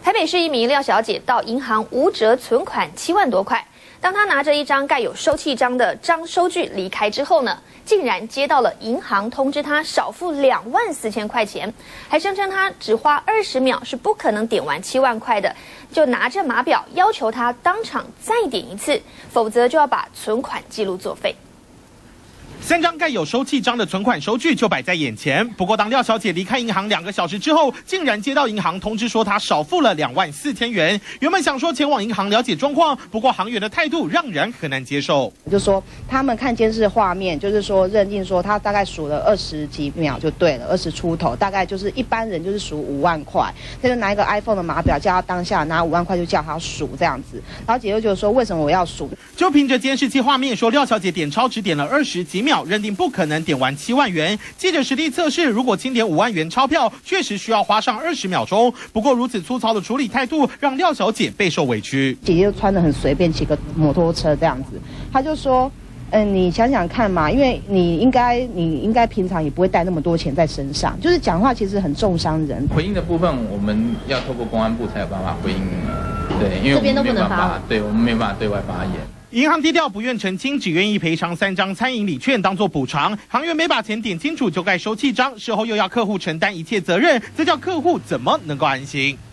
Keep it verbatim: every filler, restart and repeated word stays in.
台北市一名廖小姐到银行无折存款七万多块，当她拿着一张盖有收气章的张收据离开之后呢，竟然接到了银行通知她少付两万四千块钱，还声称她只花二十秒是不可能点完七万块的，就拿着码表要求她当场再点一次，否则就要把存款记录作废。 三张盖有收气章的存款收据就摆在眼前。不过，当廖小姐离开银行两个小时之后，竟然接到银行通知说她少付了两万四千元。原本想说前往银行了解状况，不过行员的态度让人很难接受。 就说他们看监视画面，就是说认定说他大概数了二十几秒就对了，二十出头，大概就是一般人就是数五万块，他就拿一个 iPhone 的码表叫他当下拿五万块就叫他数这样子。然后姐就觉得说为什么我要数？ 就凭着监视器画面说廖小姐点钞只点了二十几秒。 认定不可能点完七万元。记者实地测试，如果清点五万元钞票，确实需要花上二十秒钟。不过如此粗糙的处理态度，让廖小姐备受委屈。 姐姐就穿得很随便，骑个摩托车这样子，她就说：“嗯、呃，你想想看嘛，因为你应该，你应该平常也不会带那么多钱在身上，就是讲话其实很重伤人。” 回应的部分，我们要透过公安部才有办法回应。对，因为我们没有办法，对我们没有办法对外发言。 银行低调不愿澄清，只愿意赔偿三张餐饮礼券当作补偿。行员没把钱点清楚就盖收气章，事后又要客户承担一切责任，这叫客户怎么能够安心？